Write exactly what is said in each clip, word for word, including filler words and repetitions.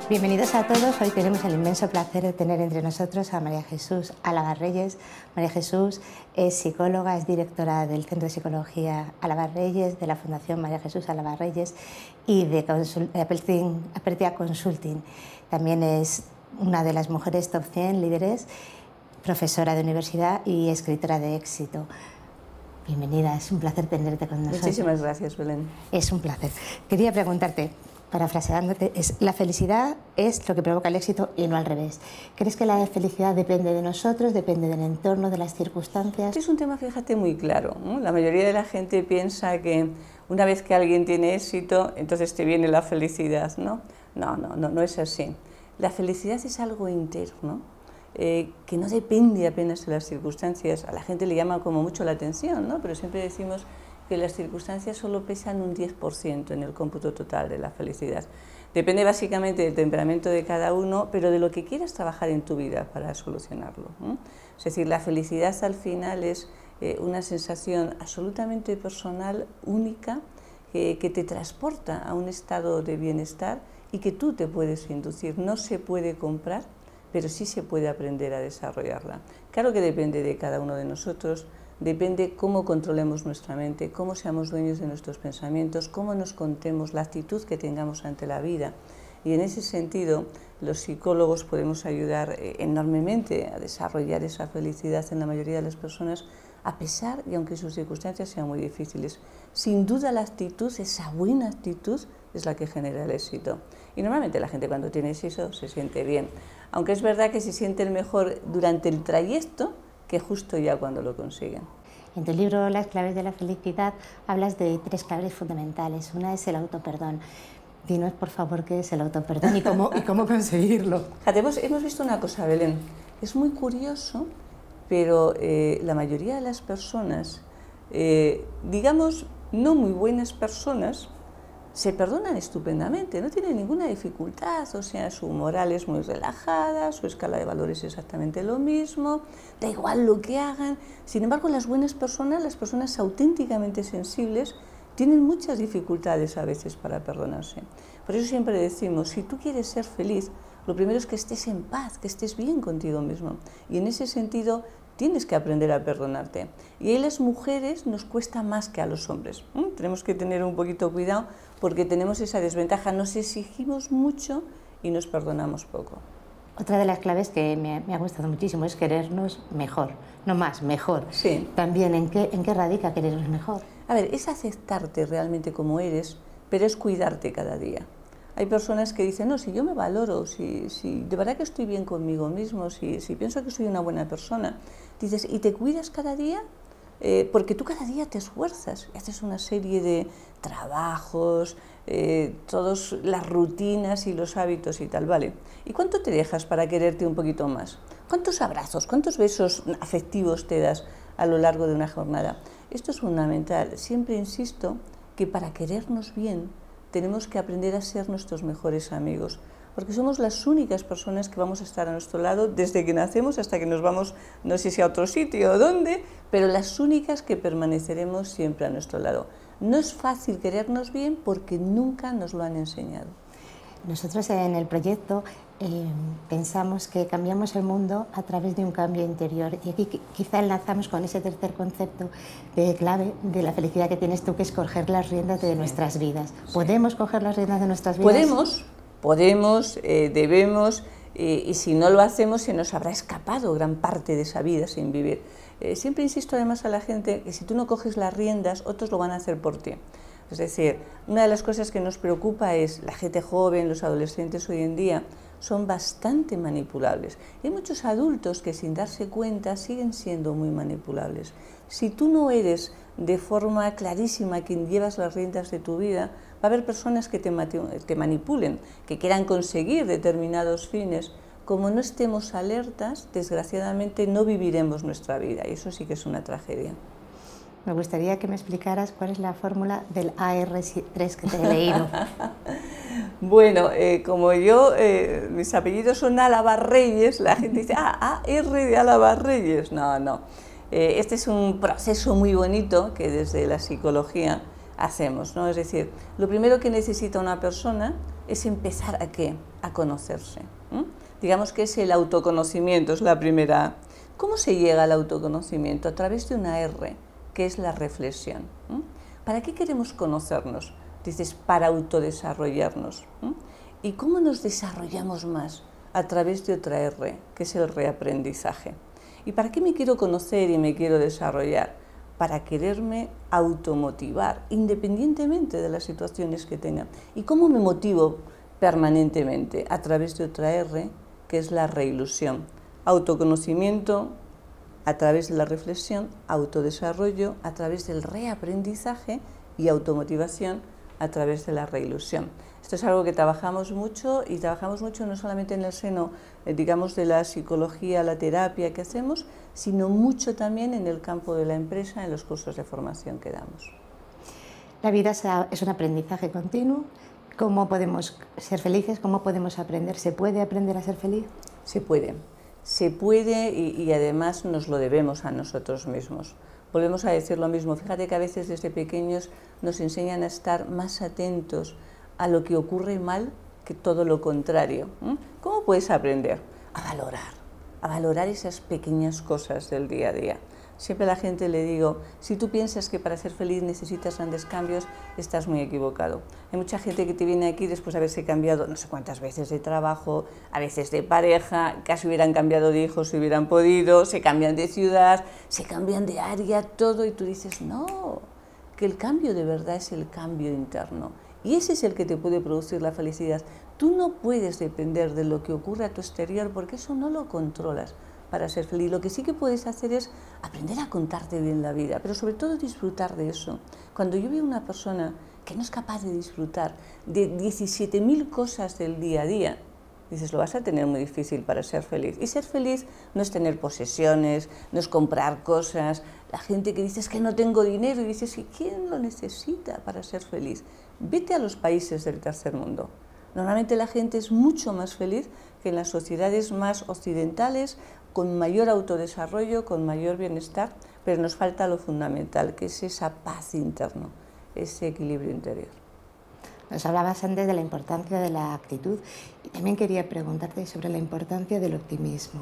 Bienvenidos a todos. Hoy tenemos el inmenso placer de tener entre nosotros a María Jesús Álava Reyes. María Jesús es psicóloga, es directora del Centro de Psicología Álava Reyes, de la Fundación María Jesús Álava Reyes y de, de Apertia Consulting. También es una de las mujeres top cien líderes, profesora de universidad y escritora de éxito. Bienvenida, es un placer tenerte con nosotros. Muchísimas gracias, Belén. Es un placer. Quería preguntarte, parafraseándote, es, la felicidad es lo que provoca el éxito y no al revés. ¿Crees que la felicidad depende de nosotros, depende del entorno, de las circunstancias? Es un tema, fíjate, muy claro, ¿no? La mayoría de la gente piensa que una vez que alguien tiene éxito, entonces te viene la felicidad, ¿no? No, no, no, no es así. La felicidad es algo interno, eh, que no depende apenas de las circunstancias. A la gente le llama como mucho la atención, ¿no? Pero siempre decimos que las circunstancias solo pesan un diez por ciento en el cómputo total de la felicidad. Depende básicamente del temperamento de cada uno, pero de lo que quieras trabajar en tu vida para solucionarlo, ¿no? Es decir, la felicidad al final es eh, una sensación absolutamente personal, única, que, que te transporta a un estado de bienestar y que tú te puedes inducir. No se puede comprar, pero sí se puede aprender a desarrollarla. Claro que depende de cada uno de nosotros. Depende cómo controlemos nuestra mente, cómo seamos dueños de nuestros pensamientos, cómo nos contemos, la actitud que tengamos ante la vida. Y en ese sentido, los psicólogos podemos ayudar enormemente a desarrollar esa felicidad en la mayoría de las personas, a pesar y aunque sus circunstancias sean muy difíciles. Sin duda la actitud, esa buena actitud, es la que genera el éxito. Y normalmente la gente cuando tiene éxito se siente bien, aunque es verdad que se sienten mejor durante el trayecto que justo ya cuando lo consiguen. En tu libro Las claves de la felicidad hablas de tres claves fundamentales. Una es el autoperdón. Dinos, por favor, qué es el autoperdón y cómo, y cómo conseguirlo. Fíjate, hemos, hemos visto una cosa, Belén. Es muy curioso, pero eh, la mayoría de las personas, eh, digamos, no muy buenas personas, se perdonan estupendamente, no tienen ninguna dificultad, o sea, su moral es muy relajada, su escala de valores es exactamente lo mismo, da igual lo que hagan. Sin embargo, las buenas personas, las personas auténticamente sensibles, tienen muchas dificultades a veces para perdonarse. Por eso siempre decimos, si tú quieres ser feliz, lo primero es que estés en paz, que estés bien contigo mismo. Y en ese sentido, tienes que aprender a perdonarte. Y ahí las mujeres nos cuesta más que a los hombres. ¿Mm? Tenemos que tener un poquito cuidado porque tenemos esa desventaja. Nos exigimos mucho y nos perdonamos poco. Otra de las claves que me, me ha gustado muchísimo es querernos mejor. No más, mejor. Sí. También, ¿en qué, en qué radica querernos mejor? A ver, es aceptarte realmente como eres, pero es cuidarte cada día. Hay personas que dicen, no, si yo me valoro, si, si de verdad que estoy bien conmigo mismo, si, si pienso que soy una buena persona, dices, ¿y te cuidas cada día? Eh, porque tú cada día te esfuerzas, haces una serie de trabajos, eh, todas las rutinas y los hábitos y tal, ¿vale? ¿Y cuánto te dejas para quererte un poquito más? ¿Cuántos abrazos, cuántos besos afectivos te das a lo largo de una jornada? Esto es fundamental. Siempre insisto que para querernos bien, tenemos que aprender a ser nuestros mejores amigos, porque somos las únicas personas que vamos a estar a nuestro lado desde que nacemos hasta que nos vamos, no sé si a otro sitio o dónde, pero las únicas que permaneceremos siempre a nuestro lado. No es fácil querernos bien porque nunca nos lo han enseñado. Nosotros en el proyecto eh, pensamos que cambiamos el mundo a través de un cambio interior y aquí quizá enlazamos con ese tercer concepto de clave de la felicidad que tienes tú, que es coger las riendas de sí. nuestras vidas. ¿Podemos sí. coger las riendas de nuestras vidas? Podemos, podemos, eh, debemos, eh, y si no lo hacemos se nos habrá escapado gran parte de esa vida sin vivir. Eh, siempre insisto además a la gente que si tú no coges las riendas, otros lo van a hacer por ti. Es decir, una de las cosas que nos preocupa es la gente joven, los adolescentes hoy en día, son bastante manipulables. Hay muchos adultos que sin darse cuenta siguen siendo muy manipulables. Si tú no eres de forma clarísima quien llevas las riendas de tu vida, va a haber personas que te, te manipulen, que quieran conseguir determinados fines. Como no estemos alertas, desgraciadamente no viviremos nuestra vida y eso sí que es una tragedia. Me gustaría que me explicaras cuál es la fórmula del A R tres que te he leído. Bueno, eh, como yo, eh, mis apellidos son Álava Reyes, la gente dice, ah, A R de Álava Reyes. No, no. Eh, este es un proceso muy bonito que desde la psicología hacemos, ¿no? Es decir, lo primero que necesita una persona es empezar a ¿qué? A conocerse. ¿Mm? Digamos que es el autoconocimiento, es la primera A. ¿Cómo se llega al autoconocimiento? A través de una R, que es la reflexión. ¿Mm? ¿Para qué queremos conocernos? Dices, para autodesarrollarnos. ¿Mm? ¿Y cómo nos desarrollamos más? A través de otra R, que es el reaprendizaje. ¿Y para qué me quiero conocer y me quiero desarrollar? Para quererme automotivar, independientemente de las situaciones que tenga. ¿Y cómo me motivo permanentemente? A través de otra R, que es la reilusión. Autoconocimiento a través de la reflexión, autodesarrollo a través del reaprendizaje y automotivación a través de la reilusión. Esto es algo que trabajamos mucho y trabajamos mucho no solamente en el seno, eh, digamos, de la psicología, la terapia que hacemos, sino mucho también en el campo de la empresa, en los cursos de formación que damos. La vida es un aprendizaje continuo. ¿Cómo podemos ser felices? ¿Cómo podemos aprender? ¿Se puede aprender a ser feliz? Se puede. Se puede y, y además nos lo debemos a nosotros mismos. Volvemos a decir lo mismo. Fíjate que a veces desde pequeños nos enseñan a estar más atentos a lo que ocurre mal que todo lo contrario. ¿Mm? ¿Cómo puedes aprender? A valorar, a valorar esas pequeñas cosas del día a día. Siempre a la gente le digo, si tú piensas que para ser feliz necesitas grandes cambios, estás muy equivocado. Hay mucha gente que te viene aquí después de haberse cambiado no sé cuántas veces de trabajo, a veces de pareja, casi hubieran cambiado de hijos si hubieran podido, se cambian de ciudad, se cambian de área, todo, y tú dices, no, que el cambio de verdad es el cambio interno. Y ese es el que te puede producir la felicidad. Tú no puedes depender de lo que ocurre a tu exterior porque eso no lo controlas para ser feliz. Lo que sí que puedes hacer es aprender a contarte bien la vida, pero sobre todo disfrutar de eso. Cuando yo veo una persona que no es capaz de disfrutar de diecisiete mil cosas del día a día, dices, lo vas a tener muy difícil para ser feliz. Y ser feliz no es tener posesiones, no es comprar cosas. La gente que dice, es que no tengo dinero, y dices, ¿y quién lo necesita para ser feliz? Vete a los países del tercer mundo. Normalmente la gente es mucho más feliz que en las sociedades más occidentales, con mayor autodesarrollo, con mayor bienestar, pero nos falta lo fundamental, que es esa paz interna, ese equilibrio interior. Nos hablabas antes de la importancia de la actitud y también quería preguntarte sobre la importancia del optimismo.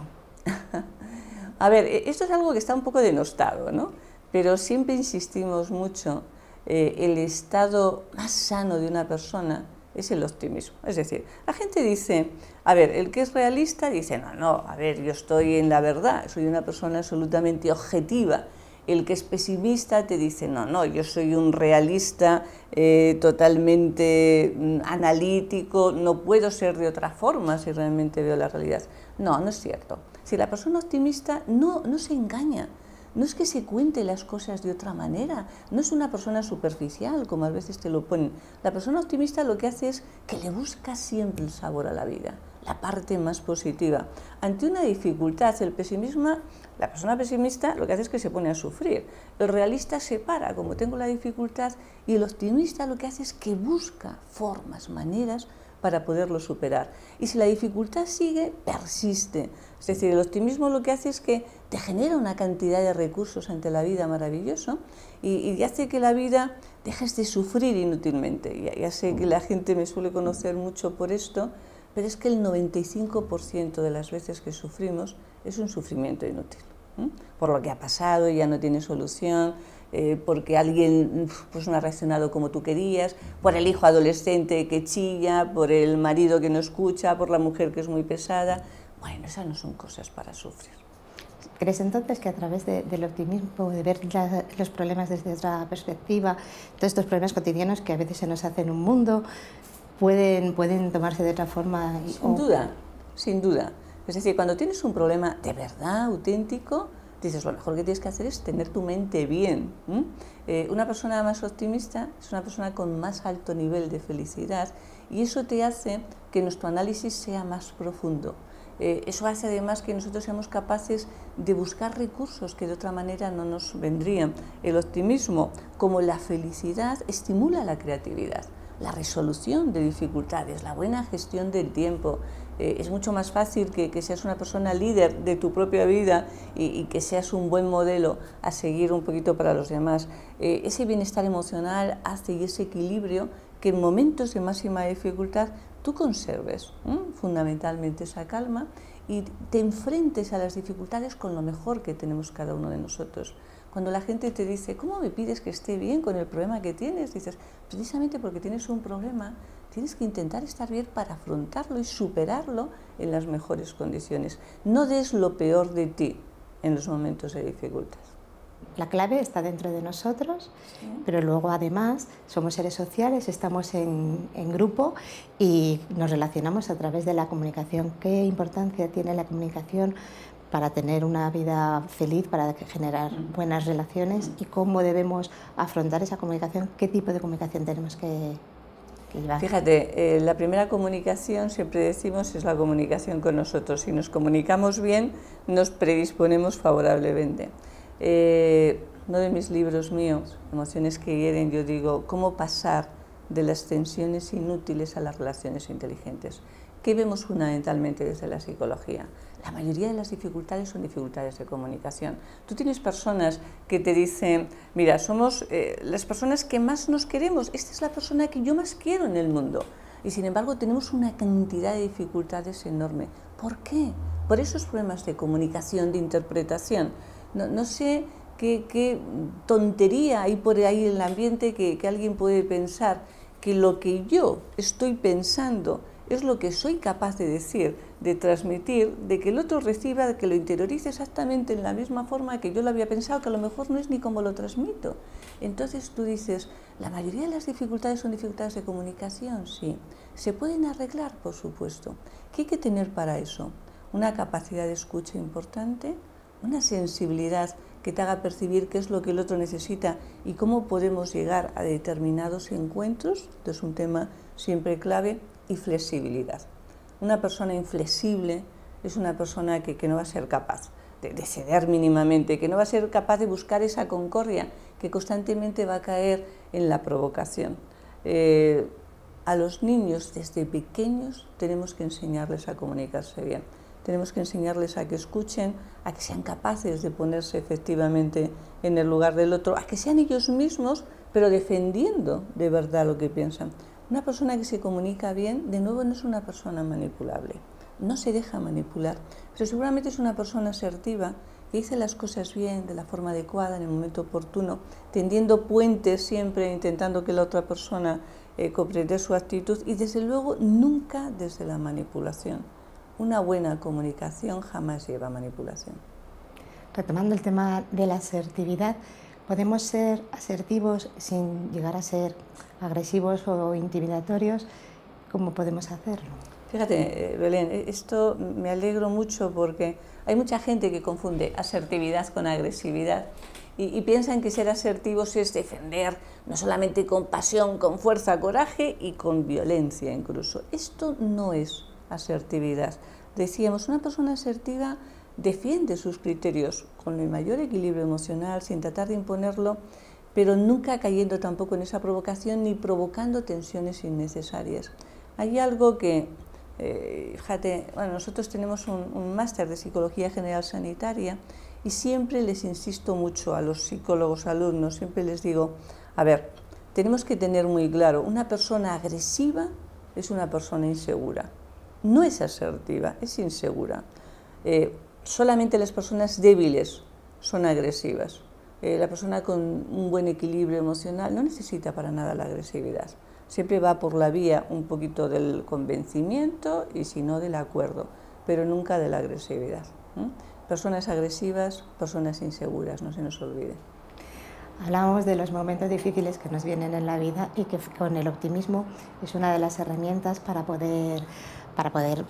A ver, esto es algo que está un poco denostado, ¿no? Pero siempre insistimos mucho, eh, el estado más sano de una persona es el optimismo. Es decir, la gente dice, a ver, el que es realista dice, no, no, a ver, yo estoy en la verdad, soy una persona absolutamente objetiva. El que es pesimista te dice, no, no, yo soy un realista eh, totalmente mm, analítico, no puedo ser de otra forma si realmente veo la realidad. No, no es cierto. Si la persona optimista no, no se engaña, no es que se cuente las cosas de otra manera, no es una persona superficial, como a veces te lo ponen. La persona optimista lo que hace es que le busca siempre el sabor a la vida, la parte más positiva. Ante una dificultad, el pesimismo, la persona pesimista lo que hace es que se pone a sufrir. El realista se para, como tengo la dificultad, y el optimista lo que hace es que busca formas, maneras para poderlo superar. Y si la dificultad sigue, persiste. Es decir, el optimismo lo que hace es que te genera una cantidad de recursos ante la vida maravilloso y, y hace que la vida dejes de sufrir inútilmente. Ya, ya sé que la gente me suele conocer mucho por esto, pero es que el noventa y cinco por ciento de las veces que sufrimos es un sufrimiento inútil. ¿eh? Por lo que ha pasado, ya no tiene solución, eh, porque alguien pues, no ha reaccionado como tú querías, por el hijo adolescente que chilla, por el marido que no escucha, por la mujer que es muy pesada. Bueno, esas no son cosas para sufrir. ¿Crees entonces que a través de, del optimismo, de ver la, los problemas desde otra perspectiva, todos estos problemas cotidianos que a veces se nos hacen en un mundo, pueden, pueden tomarse de otra forma? Y, sin o... duda, sin duda. Es decir, cuando tienes un problema de verdad, auténtico, dices, lo mejor que tienes que hacer es tener tu mente bien. ¿Mm? Eh, una persona más optimista es una persona con más alto nivel de felicidad y eso te hace que nuestro análisis sea más profundo. Eh, eso hace además que nosotros seamos capaces de buscar recursos que de otra manera no nos vendrían. El optimismo, como la felicidad, estimula la creatividad, la resolución de dificultades, la buena gestión del tiempo. Eh, es mucho más fácil que, que seas una persona líder de tu propia vida y, y que seas un buen modelo a seguir un poquito para los demás. Eh, ese bienestar emocional hace y ese equilibrio que en momentos de máxima dificultad tú conserves ¿eh? fundamentalmente esa calma y te enfrentes a las dificultades con lo mejor que tenemos cada uno de nosotros. Cuando la gente te dice, ¿cómo me pides que esté bien con el problema que tienes? Dices, precisamente porque tienes un problema, tienes que intentar estar bien para afrontarlo y superarlo en las mejores condiciones. No des lo peor de ti en los momentos de dificultad. La clave está dentro de nosotros, sí. Pero luego además somos seres sociales, estamos en, en grupo y nos relacionamos a través de la comunicación. ¿Qué importancia tiene la comunicación para tener una vida feliz, para generar buenas relaciones y cómo debemos afrontar esa comunicación? ¿Qué tipo de comunicación tenemos que, que llevar? Fíjate, eh, la primera comunicación, siempre decimos, es la comunicación con nosotros. Si nos comunicamos bien, nos predisponemos favorablemente. Eh, uno de mis libros míos, Emociones que hieren, yo digo, cómo pasar de las tensiones inútiles a las relaciones inteligentes. ¿Qué vemos fundamentalmente desde la psicología? La mayoría de las dificultades son dificultades de comunicación. Tú tienes personas que te dicen, mira, somos eh, las personas que más nos queremos, esta es la persona que yo más quiero en el mundo. Y sin embargo tenemos una cantidad de dificultades enorme. ¿Por qué? Por esos problemas de comunicación, de interpretación. No, no sé qué, qué tontería hay por ahí en el ambiente que, que alguien puede pensar que lo que yo estoy pensando es lo que soy capaz de decir, de transmitir, de que el otro reciba, de que lo interiorice exactamente en la misma forma que yo lo había pensado, que a lo mejor no es ni como lo transmito. Entonces tú dices, ¿la mayoría de las dificultades son dificultades de comunicación? Sí. ¿Se pueden arreglar? Por supuesto. ¿Qué hay que tener para eso? Una capacidad de escucha importante, una sensibilidad que te haga percibir qué es lo que el otro necesita y cómo podemos llegar a determinados encuentros, esto es un tema siempre clave, y flexibilidad. Una persona inflexible es una persona que, que no va a ser capaz de, de ceder mínimamente, que no va a ser capaz de buscar esa concordia, que constantemente va a caer en la provocación. Eh, a los niños desde pequeños tenemos que enseñarles a comunicarse bien. Tenemos que enseñarles a que escuchen, a que sean capaces de ponerse efectivamente en el lugar del otro, a que sean ellos mismos, pero defendiendo de verdad lo que piensan. Una persona que se comunica bien, de nuevo, no es una persona manipulable, no se deja manipular, pero seguramente es una persona asertiva, que dice las cosas bien, de la forma adecuada, en el momento oportuno, tendiendo puentes siempre, intentando que la otra persona eh, comprenda su actitud y desde luego nunca desde la manipulación. Una buena comunicación jamás lleva a manipulación. Retomando el tema de la asertividad, ¿podemos ser asertivos sin llegar a ser agresivos o intimidatorios? ¿Cómo podemos hacerlo? Fíjate, Belén, esto me alegro mucho porque hay mucha gente que confunde asertividad con agresividad y, y piensan que ser asertivos es defender, no solamente con pasión, con fuerza, coraje y con violencia incluso. Esto no es asertividad. Decíamos, una persona asertiva defiende sus criterios con el mayor equilibrio emocional, sin tratar de imponerlo, pero nunca cayendo tampoco en esa provocación ni provocando tensiones innecesarias. Hay algo que, eh, fíjate, bueno, nosotros tenemos un, un máster de Psicología General Sanitaria y siempre les insisto mucho a los psicólogos alumnos, siempre les digo, a ver, tenemos que tener muy claro, una persona agresiva es una persona insegura. No es asertiva, es insegura. Eh, solamente las personas débiles son agresivas. Eh, la persona con un buen equilibrio emocional no necesita para nada la agresividad. Siempre va por la vía un poquito del convencimiento y si no del acuerdo, pero nunca de la agresividad. ¿eh? Personas agresivas, personas inseguras, no se nos olvide. Hablamos de los momentos difíciles que nos vienen en la vida y que con el optimismo es una de las herramientas para poder, para poder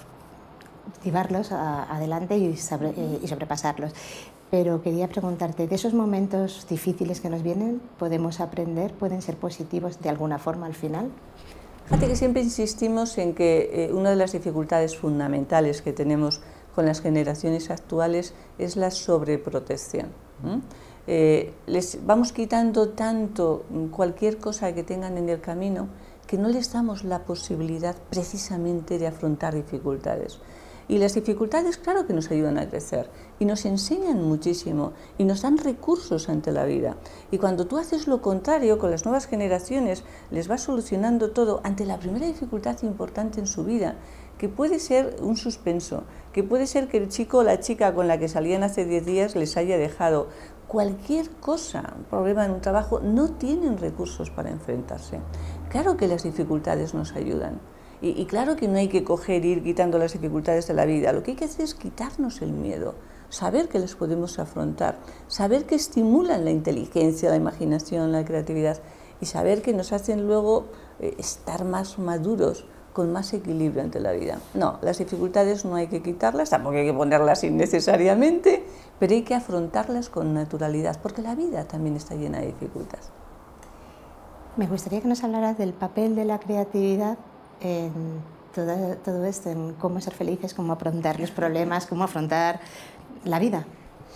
llevarlos a, adelante y, sobre, eh, y sobrepasarlos. Pero quería preguntarte, de esos momentos difíciles que nos vienen, ¿podemos aprender? ¿Pueden ser positivos de alguna forma al final? Fíjate que siempre insistimos en que eh, una de las dificultades fundamentales que tenemos con las generaciones actuales es la sobreprotección. ¿Mm? Eh, les vamos quitando tanto cualquier cosa que tengan en el camino que no les damos la posibilidad precisamente de afrontar dificultades. Y las dificultades, claro que nos ayudan a crecer y nos enseñan muchísimo y nos dan recursos ante la vida. Y cuando tú haces lo contrario, con las nuevas generaciones, les vas solucionando todo ante la primera dificultad importante en su vida, que puede ser un suspenso, que puede ser que el chico o la chica con la que salían hace diez días les haya dejado. Cualquier cosa, un problema en un trabajo, no tienen recursos para enfrentarse. Claro que las dificultades nos ayudan. Y, y claro que no hay que coger e ir quitando las dificultades de la vida. Lo que hay que hacer es quitarnos el miedo, saber que las podemos afrontar, saber que estimulan la inteligencia, la imaginación, la creatividad y saber que nos hacen luego eh, estar más maduros, con más equilibrio ante la vida. No, las dificultades no hay que quitarlas, tampoco hay que ponerlas innecesariamente, pero hay que afrontarlas con naturalidad, porque la vida también está llena de dificultades. Me gustaría que nos hablaras del papel de la creatividad en todo, todo esto, en cómo ser felices, cómo afrontar los problemas, cómo afrontar la vida.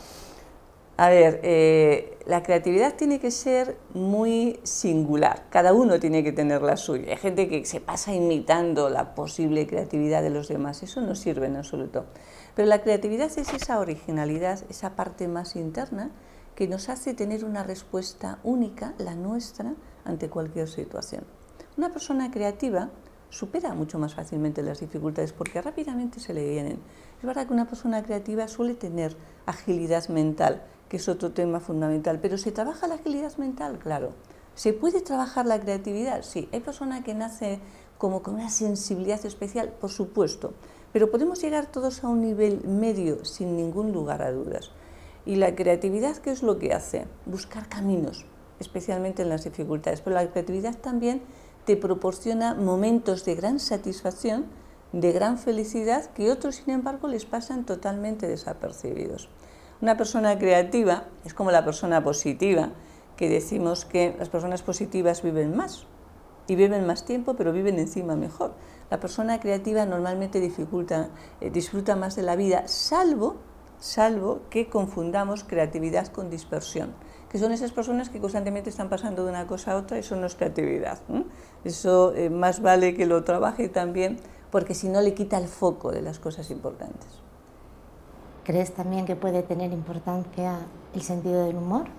A ver, eh, la creatividad tiene que ser muy singular, cada uno tiene que tener la suya. Hay gente que se pasa imitando la posible creatividad de los demás, eso no sirve en absoluto. Pero la creatividad es esa originalidad, esa parte más interna que nos hace tener una respuesta única, la nuestra, ante cualquier situación. Una persona creativa supera mucho más fácilmente las dificultades porque rápidamente se le vienen. Es verdad que una persona creativa suele tener agilidad mental, que es otro tema fundamental, pero ¿se trabaja la agilidad mental? Claro. ¿Se puede trabajar la creatividad? Sí. ¿Hay persona que nace como con una sensibilidad especial? Por supuesto. Pero podemos llegar todos a un nivel medio sin ningún lugar a dudas. Y la creatividad, ¿qué es lo que hace? Buscar caminos, especialmente en las dificultades. Pero la creatividad también te proporciona momentos de gran satisfacción, de gran felicidad, que otros, sin embargo, les pasan totalmente desapercibidos. Una persona creativa es como la persona positiva, que decimos que las personas positivas viven más y viven más tiempo, pero viven encima mejor. La persona creativa normalmente dificulta, eh, disfruta más de la vida, salvo, salvo que confundamos creatividad con dispersión, que son esas personas que constantemente están pasando de una cosa a otra. Eso no es creatividad, ¿eh? Eso eh, más vale que lo trabaje también, porque si no le quita el foco de las cosas importantes. ¿Crees también que puede tener importancia el sentido del humor?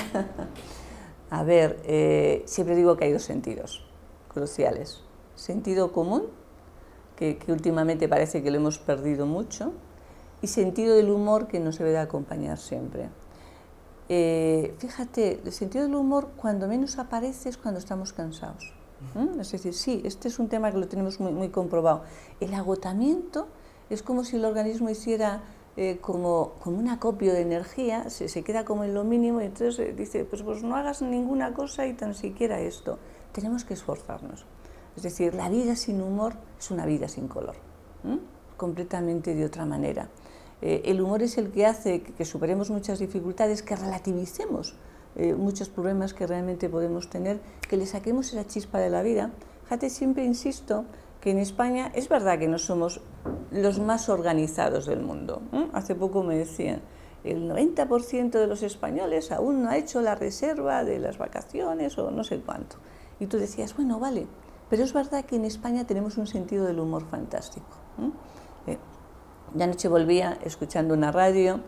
A ver, eh, siempre digo que hay dos sentidos cruciales. Sentido común, que, que últimamente parece que lo hemos perdido mucho, y sentido del humor, que nos debe de acompañar siempre. Eh, fíjate, el sentido del humor cuando menos aparece es cuando estamos cansados. ¿Mm? Es decir, sí, este es un tema que lo tenemos muy, muy comprobado. El agotamiento es como si el organismo hiciera eh, como, como un acopio de energía, se, se queda como en lo mínimo y entonces eh, dice, pues, pues no hagas ninguna cosa y tan siquiera esto. Tenemos que esforzarnos. Es decir, la vida sin humor es una vida sin color, ¿Mm? completamente de otra manera. Eh, el humor es el que hace que, que superemos muchas dificultades, que relativicemos eh, muchos problemas que realmente podemos tener, que le saquemos esa chispa de la vida. Fíjate, siempre insisto que en España es verdad que no somos los más organizados del mundo. ¿eh? Hace poco me decían, el noventa por ciento de los españoles aún no ha hecho la reserva de las vacaciones o no sé cuánto. Y tú decías, bueno, vale, pero es verdad que en España tenemos un sentido del humor fantástico. ¿eh? Eh, de anoche volvía escuchando una radio,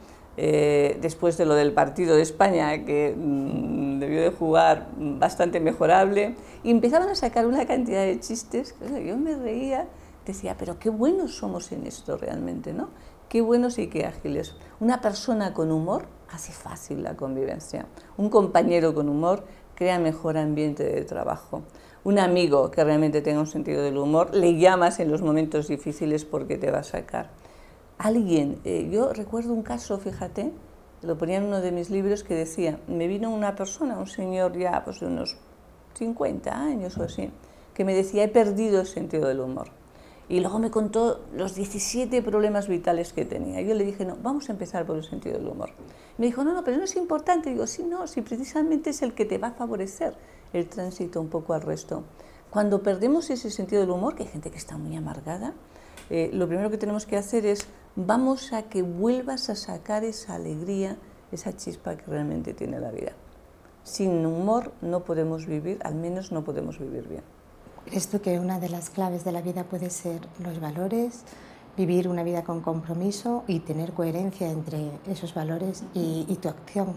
eh, después de lo del partido de España, que mmm, debió de jugar bastante mejorable, y empezaban a sacar una cantidad de chistes, que yo me reía, decía, pero qué buenos somos en esto realmente, ¿no? Qué buenos y qué ágiles. Una persona con humor hace fácil la convivencia. Un compañero con humor crea mejor ambiente de trabajo. Un amigo que realmente tenga un sentido del humor, le llamas en los momentos difíciles porque te va a sacar. Alguien, eh, yo recuerdo un caso, fíjate, lo ponía en uno de mis libros, que decía, me vino una persona, un señor ya pues, de unos cincuenta años o así, que me decía, he perdido el sentido del humor. Y luego me contó los diecisiete problemas vitales que tenía. Yo le dije, no, vamos a empezar por el sentido del humor. Me dijo, no, no, pero no es importante. Digo, sí, no, sí, precisamente es el que te va a favorecer el tránsito un poco al resto. Cuando perdemos ese sentido del humor, que hay gente que está muy amargada, eh, lo primero que tenemos que hacer es, vamos a que vuelvas a sacar esa alegría, esa chispa que realmente tiene la vida. Sin humor no podemos vivir, al menos no podemos vivir bien. ¿Crees tú que una de las claves de la vida puede ser los valores, vivir una vida con compromiso y tener coherencia entre esos valores y, y tu acción.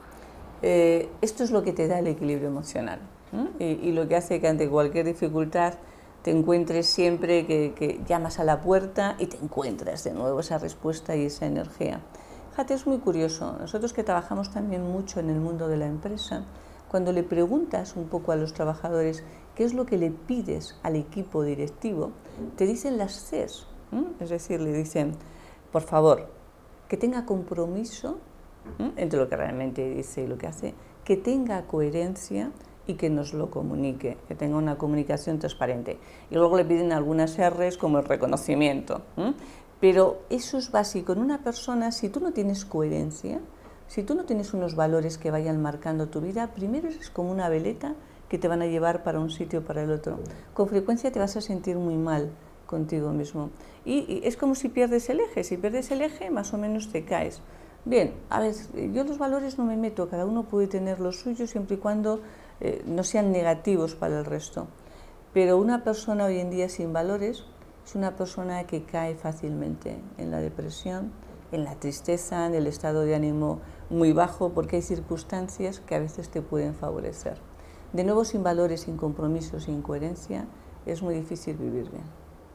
Eh, esto es lo que te da el equilibrio emocional, ¿eh? y, y lo que hace que ante cualquier dificultad te encuentres siempre que, que llamas a la puerta y te encuentras de nuevo esa respuesta y esa energía. Fíjate, es muy curioso, nosotros que trabajamos también mucho en el mundo de la empresa, cuando le preguntas un poco a los trabajadores qué es lo que le pides al equipo directivo, te dicen las Cs, ¿eh? Es decir, le dicen, por favor, que tenga compromiso ¿eh? entre lo que realmente dice y lo que hace, que tenga coherencia y que nos lo comunique, que tenga una comunicación transparente. Y luego le piden algunas R's como el reconocimiento, ¿eh? Pero eso es básico. En una persona, si tú no tienes coherencia, si tú no tienes unos valores que vayan marcando tu vida, primero eres como una veleta que te van a llevar para un sitio o para el otro. Con frecuencia te vas a sentir muy mal contigo mismo. Y, y es como si pierdes el eje. Si pierdes el eje, más o menos te caes. Bien, a ver, yo los valores no me meto, cada uno puede tener los suyos siempre y cuando eh, no sean negativos para el resto. Pero una persona hoy en día sin valores es una persona que cae fácilmente en la depresión, en la tristeza, en el estado de ánimo muy bajo, porque hay circunstancias que a veces te pueden favorecer. De nuevo, sin valores, sin compromiso, sin coherencia, es muy difícil vivir bien.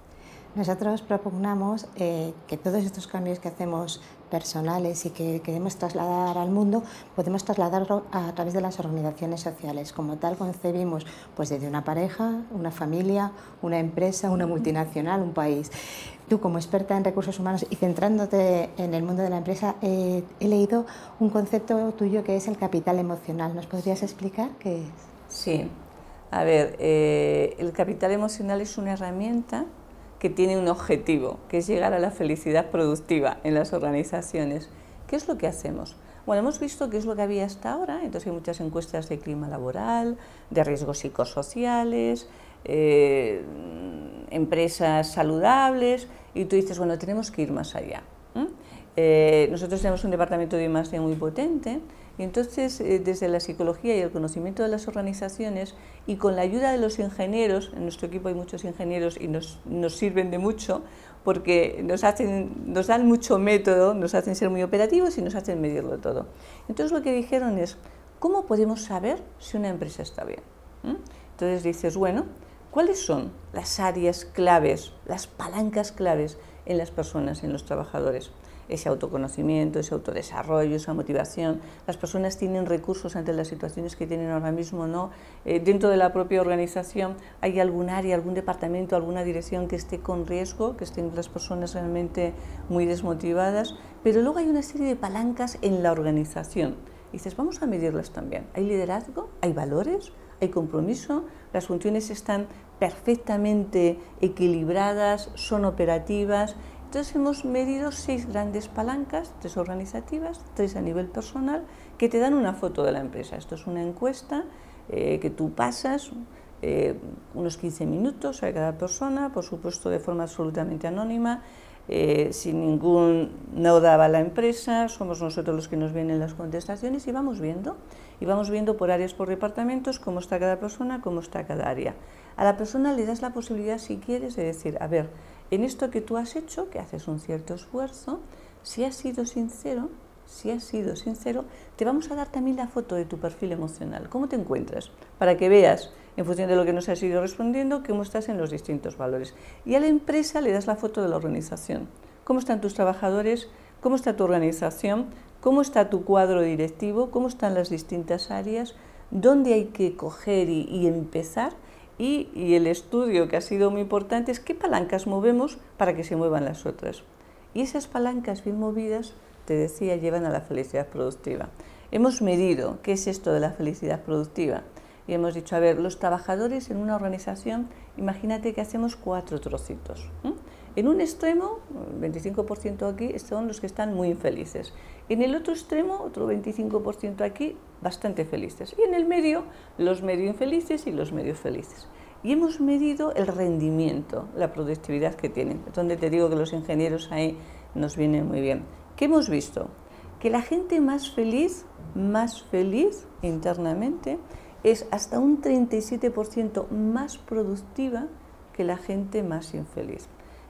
Nosotros propugnamos eh, que todos estos cambios que hacemos personales y que queremos trasladar al mundo, podemos trasladarlo a través de las organizaciones sociales. Como tal, concebimos pues, desde una pareja, una familia, una empresa, una multinacional, un país. Tú, como experta en recursos humanos y centrándote en el mundo de la empresa, eh, he leído un concepto tuyo que es el capital emocional. ¿Nos podrías explicar qué es? Sí. A ver, eh, el capital emocional es una herramienta que tiene un objetivo, que es llegar a la felicidad productiva en las organizaciones. ¿Qué es lo que hacemos? Bueno, hemos visto qué es lo que había hasta ahora, entonces hay muchas encuestas de clima laboral, de riesgos psicosociales, eh, empresas saludables, y tú dices, bueno, tenemos que ir más allá. ¿eh? Eh, nosotros tenemos un departamento de I más D muy potente, y entonces eh, desde la psicología y el conocimiento de las organizaciones y con la ayuda de los ingenieros, en nuestro equipo hay muchos ingenieros y nos, nos sirven de mucho porque nos, hacen, nos dan mucho método, nos hacen ser muy operativos y nos hacen medirlo todo. Entonces lo que dijeron es, ¿cómo podemos saber si una empresa está bien? ¿Mm? Entonces dices, bueno, ¿cuáles son las áreas claves, las palancas claves en las personas, en los trabajadores? Ese autoconocimiento, ese autodesarrollo, esa motivación. Las personas tienen recursos ante las situaciones que tienen ahora mismo, ¿no? Eh, dentro de la propia organización hay algún área, algún departamento, alguna dirección que esté con riesgo, que estén las personas realmente muy desmotivadas, pero luego hay una serie de palancas en la organización. Y dices, vamos a medirlas también. Hay liderazgo, hay valores, hay compromiso, las funciones están perfectamente equilibradas, son operativas. Entonces hemos medido seis grandes palancas, tres organizativas, tres a nivel personal, que te dan una foto de la empresa. Esto es una encuesta eh, que tú pasas eh, unos quince minutos a cada persona, por supuesto de forma absolutamente anónima, eh, sin ningún no daba la empresa, somos nosotros los que nos vienen las contestaciones y vamos viendo, y vamos viendo por áreas, por departamentos, cómo está cada persona, cómo está cada área. A la persona le das la posibilidad, si quieres, de decir, a ver, en esto que tú has hecho, que haces un cierto esfuerzo, si has sido sincero, si has sido sincero, te vamos a dar también la foto de tu perfil emocional. ¿Cómo te encuentras? Para que veas, en función de lo que nos has ido respondiendo, cómo estás en los distintos valores. Y a la empresa le das la foto de la organización. ¿Cómo están tus trabajadores? ¿Cómo está tu organización? ¿Cómo está tu cuadro directivo? ¿Cómo están las distintas áreas? ¿Dónde hay que coger y, y empezar? Y, y el estudio que ha sido muy importante es qué palancas movemos para que se muevan las otras. Y esas palancas bien movidas, te decía, llevan a la felicidad productiva. Hemos medido qué es esto de la felicidad productiva y hemos dicho, a ver, los trabajadores en una organización, imagínate que hacemos cuatro trocitos. ¿eh? En un extremo, veinticinco por ciento aquí, son los que están muy infelices. En el otro extremo, otro veinticinco por ciento aquí, bastante felices. Y en el medio, los medio infelices y los medio felices. Y hemos medido el rendimiento, la productividad que tienen. Es donde te digo que los ingenieros ahí nos vienen muy bien. ¿Qué hemos visto? Que la gente más feliz, más feliz internamente, es hasta un treinta y siete por ciento más productiva que la gente más infeliz.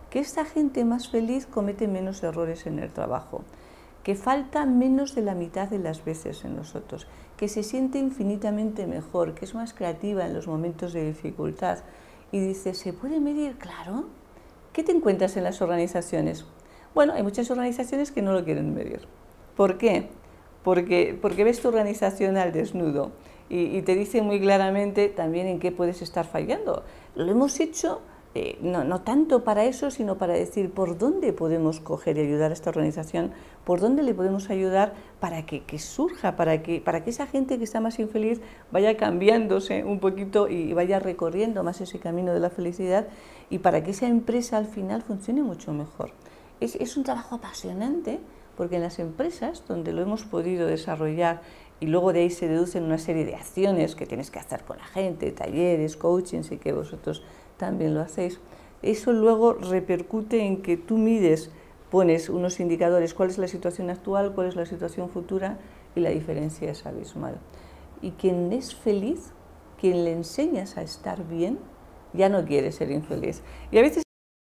que esta gente más feliz comete menos errores en el trabajo, que falta menos de la mitad de las veces en nosotros, que se siente infinitamente mejor, que es más creativa en los momentos de dificultad. Y dice, ¿se puede medir? Claro. ¿Qué te encuentras en las organizaciones? Bueno, hay muchas organizaciones que no lo quieren medir. ¿Por qué? Porque, porque ves tu organización al desnudo y, y te dice muy claramente también en qué puedes estar fallando. Lo hemos hecho eh, no, no tanto para eso, sino para decir por dónde podemos coger y ayudar a esta organización, por dónde le podemos ayudar para que, que surja, para que, para que esa gente que está más infeliz vaya cambiándose un poquito y vaya recorriendo más ese camino de la felicidad y para que esa empresa al final funcione mucho mejor. Es, es un trabajo apasionante, porque en las empresas donde lo hemos podido desarrollar y luego de ahí se deducen una serie de acciones que tienes que hacer con la gente, talleres, coachings, y que vosotros también lo hacéis, eso luego repercute en que tú mides, pones unos indicadores, cuál es la situación actual, cuál es la situación futura, y la diferencia es abismal. Y quien es feliz, quien le enseñas a estar bien, ya no quiere ser infeliz. Y a veces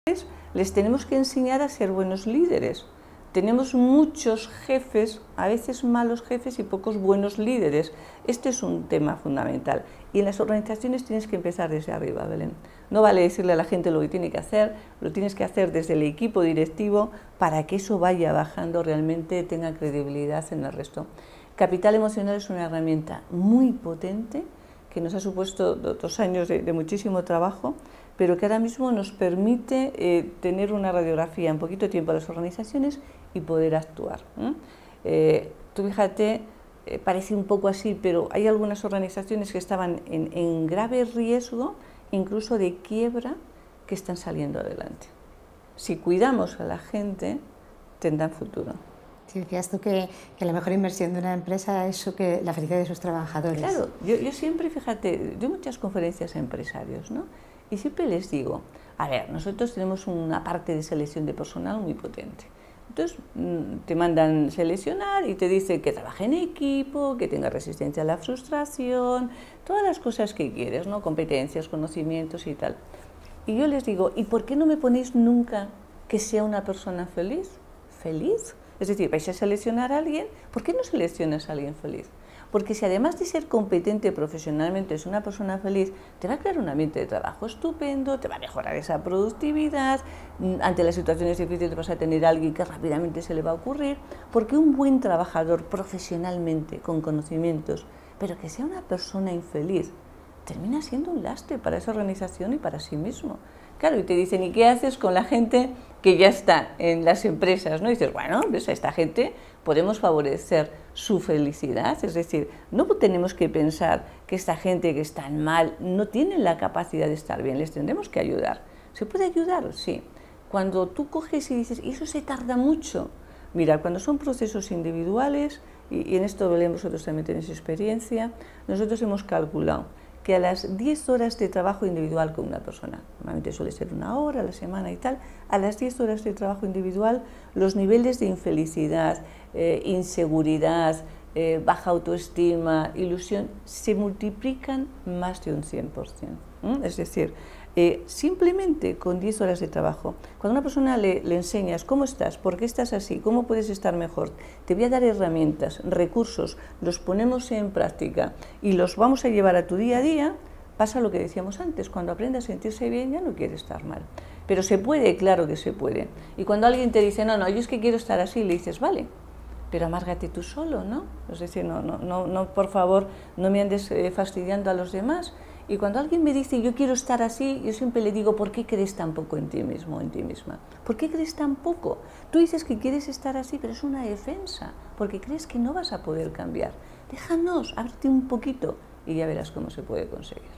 les tenemos que enseñar a ser buenos líderes. Tenemos muchos jefes, a veces malos jefes y pocos buenos líderes. Este es un tema fundamental. Y en las organizaciones tienes que empezar desde arriba, Belén. No vale decirle a la gente lo que tiene que hacer, lo tienes que hacer desde el equipo directivo para que eso vaya bajando, realmente tenga credibilidad en el resto. Capital emocional es una herramienta muy potente que nos ha supuesto dos años de, de muchísimo trabajo, pero que ahora mismo nos permite eh, tener una radiografía en poquito tiempo a las organizaciones y poder actuar. ¿eh? Eh, tú fíjate, eh, parece un poco así, pero hay algunas organizaciones que estaban en, en grave riesgo, incluso de quiebra, que están saliendo adelante. Si cuidamos a la gente, tendrán futuro. Sí, decías tú que, que la mejor inversión de una empresa es su, que, la felicidad de sus trabajadores. Claro, yo, yo siempre, fíjate, doy muchas conferencias a empresarios, ¿no? Y siempre les digo, a ver, nosotros tenemos una parte de selección de personal muy potente. Entonces te mandan seleccionar y te dicen que trabaje en equipo, que tenga resistencia a la frustración, todas las cosas que quieres, ¿no? Competencias, conocimientos y tal. Y yo les digo, ¿y por qué no me ponéis nunca que sea una persona feliz? ¿Feliz? Es decir, vais a seleccionar a alguien, ¿por qué no seleccionas a alguien feliz? Porque si además de ser competente profesionalmente es una persona feliz, te va a crear un ambiente de trabajo estupendo, te va a mejorar esa productividad, ante las situaciones difíciles vas a tener a alguien que rápidamente se le va a ocurrir, porque un buen trabajador profesionalmente, con conocimientos, pero que sea una persona infeliz, termina siendo un lastre para esa organización y para sí mismo. Claro, y te dicen, ¿y qué haces con la gente que ya está en las empresas? ¿No? Y dices, bueno, pues a esta gente podemos favorecer su felicidad, es decir, no tenemos que pensar que esta gente que está mal no tiene la capacidad de estar bien, les tendremos que ayudar. ¿Se puede ayudar? Sí. Cuando tú coges y dices, y eso se tarda mucho, mira, cuando son procesos individuales, y, y en esto Belén, vosotros también tenéis experiencia, nosotros hemos calculado que a las diez horas de trabajo individual con una persona, normalmente suele ser una hora a la semana y tal, a las diez horas de trabajo individual, los niveles de infelicidad, eh, inseguridad, eh, baja autoestima, ilusión, se multiplican más de un cien por cien. ¿eh? Es decir, eh, simplemente con diez horas de trabajo, cuando a una persona le, le enseñas cómo estás, por qué estás así, cómo puedes estar mejor, te voy a dar herramientas, recursos, los ponemos en práctica y los vamos a llevar a tu día a día, pasa lo que decíamos antes, cuando aprende a sentirse bien ya no quiere estar mal. Pero se puede, claro que se puede. Y cuando alguien te dice, no, no, yo es que quiero estar así, le dices, vale, pero amárgate tú solo, ¿no? Es decir, no, no, no, no por favor, no me andes eh, fastidiando a los demás. Y cuando alguien me dice, yo quiero estar así, yo siempre le digo, ¿por qué crees tan poco en ti mismo, en ti misma? ¿Por qué crees tan poco? Tú dices que quieres estar así, pero es una defensa, porque crees que no vas a poder cambiar. Déjanos, ábrete un poquito y ya verás cómo se puede conseguir.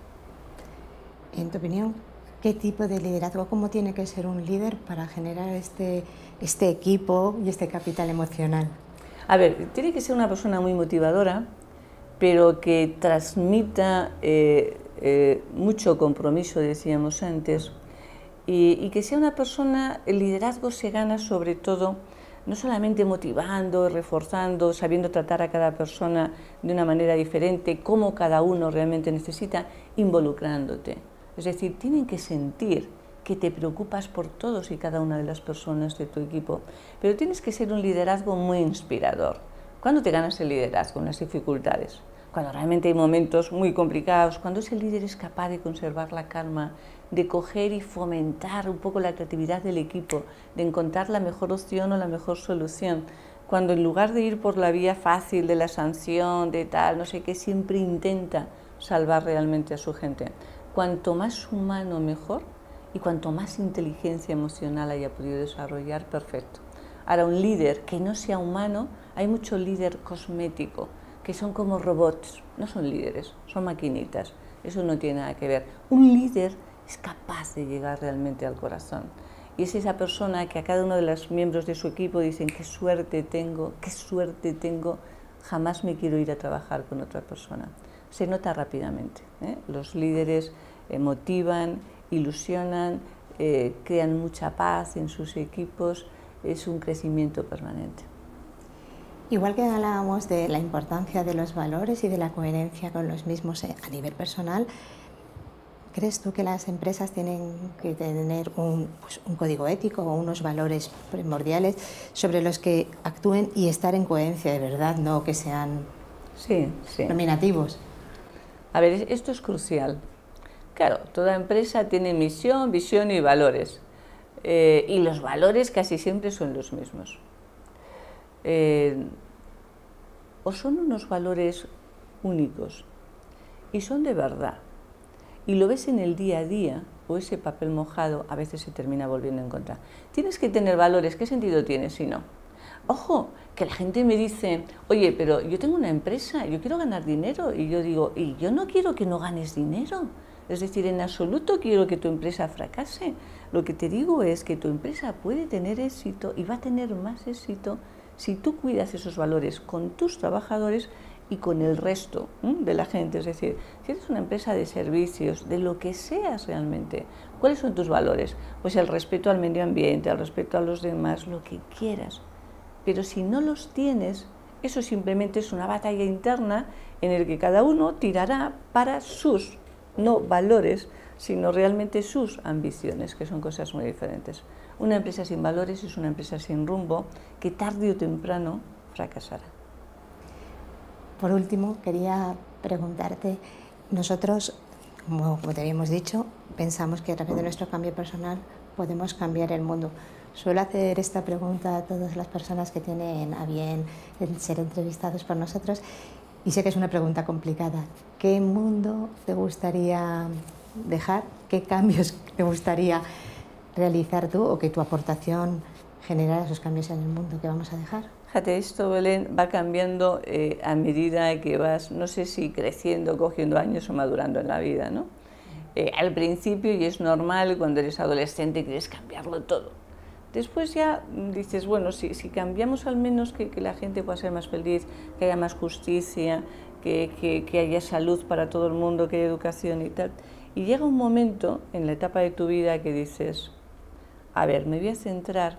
En tu opinión, ¿qué tipo de liderazgo, cómo tiene que ser un líder para generar este, este equipo y este capital emocional? A ver, tiene que ser una persona muy motivadora, pero que transmita eh, eh, mucho compromiso, decíamos antes, y, y que sea una persona, el liderazgo se gana sobre todo, no solamente motivando, reforzando, sabiendo tratar a cada persona de una manera diferente, como cada uno realmente necesita, involucrándote. Es decir, tienen que sentir que te preocupas por todos y cada una de las personas de tu equipo, pero tienes que ser un liderazgo muy inspirador. ¿Cuándo te ganas el liderazgo? En las dificultades. Cuando realmente hay momentos muy complicados, cuando ese líder es capaz de conservar la calma, de coger y fomentar un poco la creatividad del equipo, de encontrar la mejor opción o la mejor solución, cuando en lugar de ir por la vía fácil de la sanción, de tal, no sé qué, siempre intenta salvar realmente a su gente. Cuanto más humano mejor y cuanto más inteligencia emocional haya podido desarrollar, perfecto. Ahora, un líder que no sea humano, hay mucho líder cosmético, que son como robots, no son líderes, son maquinitas, eso no tiene nada que ver. Un líder es capaz de llegar realmente al corazón y es esa persona que a cada uno de los miembros de su equipo dicen qué suerte tengo, qué suerte tengo, jamás me quiero ir a trabajar con otra persona. Se nota rápidamente, ¿eh? Los líderes eh, motivan, ilusionan, eh, crean mucha paz en sus equipos, es un crecimiento permanente. Igual que hablábamos de la importancia de los valores y de la coherencia con los mismos a nivel personal, ¿crees tú que las empresas tienen que tener un, pues, un código ético o unos valores primordiales sobre los que actúen y estar en coherencia de verdad, no que sean sí, sí. nominativos? A ver, esto es crucial. Claro, toda empresa tiene misión, visión y valores. Eh, y los valores casi siempre son los mismos. Eh, o son unos valores únicos y son de verdad y lo ves en el día a día, o ese papel mojado a veces se termina volviendo en contra. Tienes que tener valores. ¿Qué sentido tiene si no? Ojo, que la gente me dice, oye, pero yo tengo una empresa, yo quiero ganar dinero, y yo digo, y yo no quiero que no ganes dinero. Es decir, en absoluto quiero que tu empresa fracase. Lo que te digo es que tu empresa puede tener éxito y va a tener más éxito si tú cuidas esos valores con tus trabajadores y con el resto ¿eh? de la gente. Es decir, si eres una empresa de servicios, de lo que seas realmente, ¿cuáles son tus valores? Pues el respeto al medio ambiente, el respeto a los demás, lo que quieras. Pero si no los tienes, eso simplemente es una batalla interna en la que cada uno tirará para sus, no valores, sino realmente sus ambiciones, que son cosas muy diferentes. Una empresa sin valores es una empresa sin rumbo que tarde o temprano fracasará. Por último, quería preguntarte, nosotros, como, como te habíamos dicho, pensamos que a través de nuestro cambio personal podemos cambiar el mundo. Suelo hacer esta pregunta a todas las personas que tienen a bien ser entrevistados por nosotros y sé que es una pregunta complicada. ¿Qué mundo te gustaría dejar? ¿Qué cambios te gustaría realizar tú o que tu aportación generara esos cambios en el mundo que vamos a dejar? Fíjate, esto, Belén, va cambiando eh, a medida que vas, no sé si creciendo, cogiendo años o madurando en la vida, ¿no? Eh, al principio, y es normal, cuando eres adolescente quieres cambiarlo todo. Después ya dices, bueno, si, si cambiamos al menos que, que la gente pueda ser más feliz, que haya más justicia, que, que, que haya salud para todo el mundo, que haya educación y tal. Y llega un momento en la etapa de tu vida que dices, a ver, me voy a centrar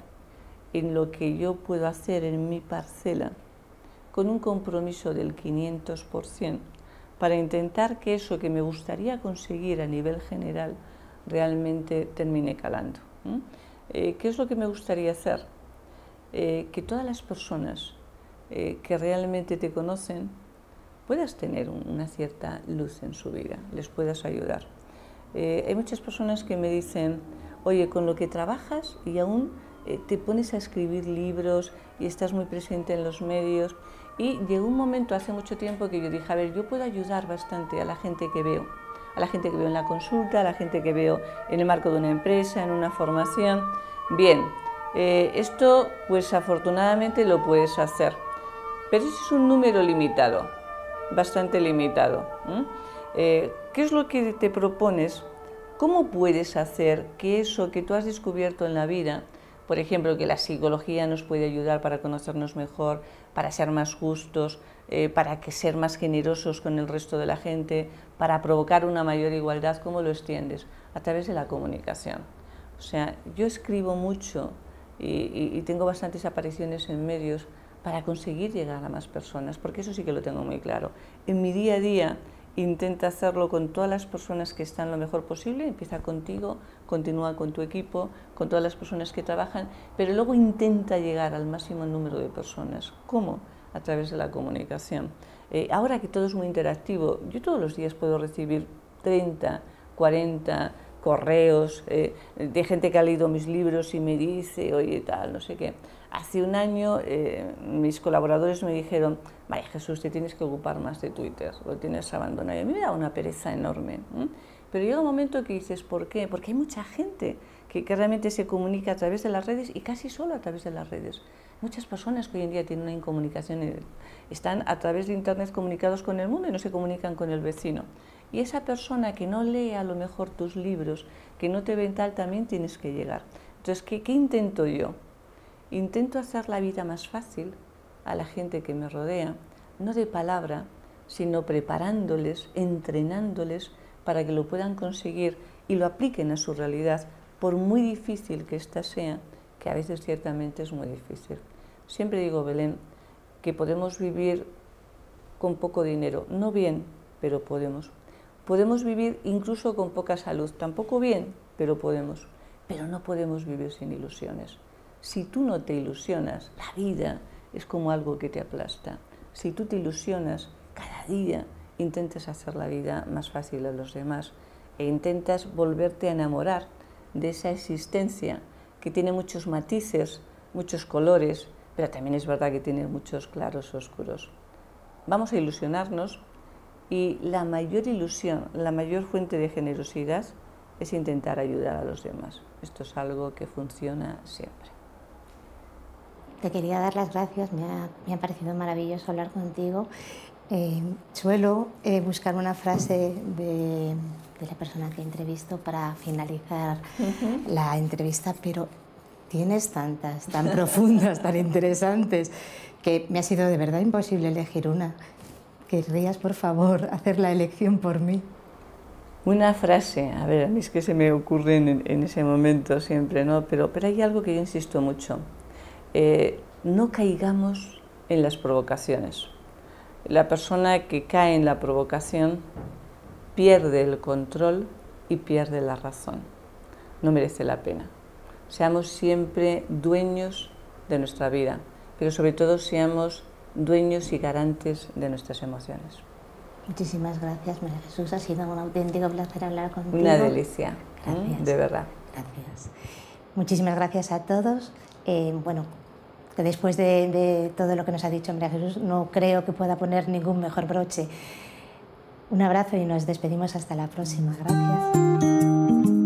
en lo que yo puedo hacer en mi parcela con un compromiso del quinientos por ciento para intentar que eso que me gustaría conseguir a nivel general realmente termine calando. ¿Mm? Eh, ¿Qué es lo que me gustaría hacer? Eh, que todas las personas eh, que realmente te conocen puedas tener un, una cierta luz en su vida, les puedas ayudar. Eh, hay muchas personas que me dicen, oye, con lo que trabajas y aún eh, te pones a escribir libros y estás muy presente en los medios. Y llegó un momento hace mucho tiempo que yo dije, a ver, yo puedo ayudar bastante a la gente que veo, a la gente que veo en la consulta, a la gente que veo en el marco de una empresa, en una formación. Bien, eh, esto pues afortunadamente lo puedes hacer, pero ese es un número limitado, bastante limitado. ¿eh? Eh, ¿Qué es lo que te propones? ¿Cómo puedes hacer que eso que tú has descubierto en la vida, por ejemplo, que la psicología nos puede ayudar para conocernos mejor, para ser más justos, eh, para que ser más generosos con el resto de la gente, para provocar una mayor igualdad, ¿cómo lo extiendes? A través de la comunicación. O sea, yo escribo mucho y, y, y tengo bastantes apariciones en medios para conseguir llegar a más personas, porque eso sí que lo tengo muy claro. En mi día a día intenta hacerlo con todas las personas que están lo mejor posible, empieza contigo, continúa con tu equipo, con todas las personas que trabajan, pero luego intenta llegar al máximo número de personas. ¿Cómo? A través de la comunicación. Eh, ahora que todo es muy interactivo, yo todos los días puedo recibir treinta, cuarenta correos eh, de gente que ha leído mis libros y me dice, oye, tal, no sé qué. Hace un año eh, mis colaboradores me dijeron, María Jesús, te tienes que ocupar más de Twitter, lo tienes abandonado. Y a mí me da una pereza enorme. ¿eh? Pero llega un momento que dices, ¿por qué? Porque hay mucha gente que, que realmente se comunica a través de las redes y casi solo a través de las redes. Muchas personas que hoy en día tienen una incomunicación, están a través de Internet comunicados con el mundo y no se comunican con el vecino. Y esa persona que no lee a lo mejor tus libros, que no te ve tal, también tienes que llegar. Entonces, ¿qué, qué intento yo? Intento hacer la vida más fácil a la gente que me rodea, no de palabra, sino preparándoles, entrenándoles para que lo puedan conseguir y lo apliquen a su realidad, por muy difícil que ésta sea, que a veces ciertamente es muy difícil. Siempre digo, Belén, que podemos vivir con poco dinero, no bien, pero podemos. Podemos vivir incluso con poca salud, tampoco bien, pero podemos. Pero no podemos vivir sin ilusiones. Si tú no te ilusionas, la vida es como algo que te aplasta. Si tú te ilusionas, cada día intentas hacer la vida más fácil a los demás e intentas volverte a enamorar de esa existencia que tiene muchos matices, muchos colores, pero también es verdad que tiene muchos claros oscuros. Vamos a ilusionarnos y la mayor ilusión, la mayor fuente de generosidad es intentar ayudar a los demás. Esto es algo que funciona siempre. Te quería dar las gracias, me ha, me ha parecido maravilloso hablar contigo. Eh, suelo eh, buscar una frase de, de la persona que entrevisto para finalizar uh-huh. la entrevista, pero tienes tantas, tan profundas, tan interesantes, que me ha sido de verdad imposible elegir una. ¿Querrías, por favor, hacer la elección por mí? Una frase, a ver, a mí es que se me ocurre en, en ese momento siempre, ¿no? Pero, pero hay algo que yo insisto mucho. Eh, no caigamos en las provocaciones. La persona que cae en la provocación pierde el control y pierde la razón. No merece la pena. Seamos siempre dueños de nuestra vida, pero sobre todo seamos dueños y garantes de nuestras emociones. Muchísimas gracias, María Jesús. Ha sido un auténtico placer hablar contigo. Una delicia. Gracias. De verdad. Gracias. Muchísimas gracias a todos. Eh, bueno, que después de, de todo lo que nos ha dicho María Jesús, no creo que pueda poner ningún mejor broche. Un abrazo y nos despedimos hasta la próxima. Gracias.